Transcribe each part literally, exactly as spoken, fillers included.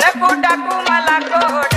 नको टाकू मला कोड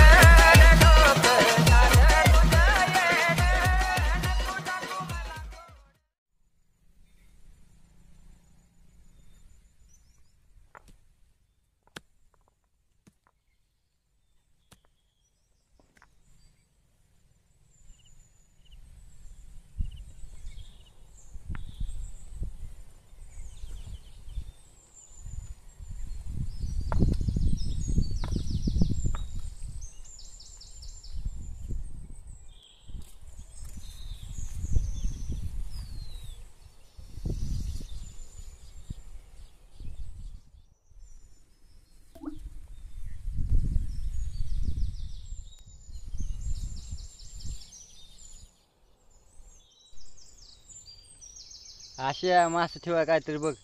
आशिया मासे ठेवा काहीतरी बघ.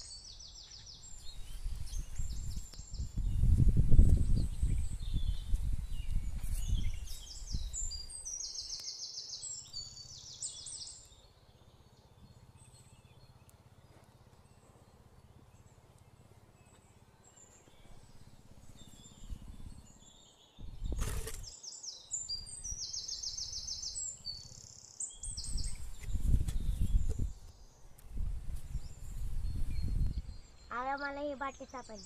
आला मला ही बाटली सापडली.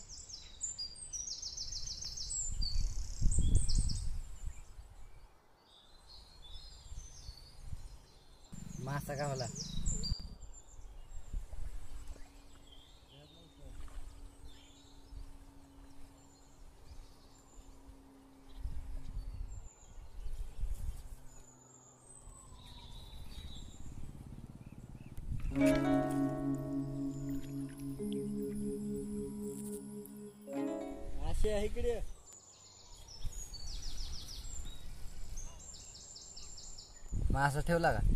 मासा गावला. आशिया इकडे. मासा ठेवला का?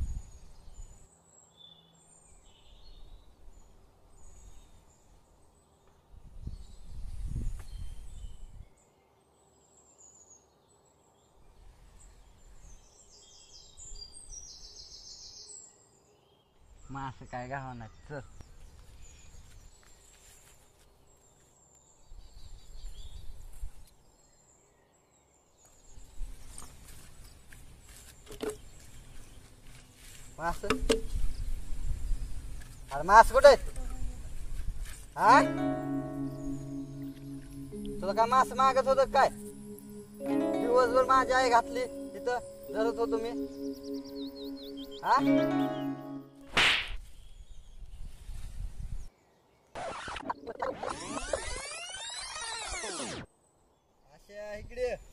मासा काय गावना. चल मास. अरे मास कुठे आहेत? हा तुला काय मास मागत होत काय? दिवसभर माझी आई घातली तिथं धरत होतो मी. हा आशिया इकडे.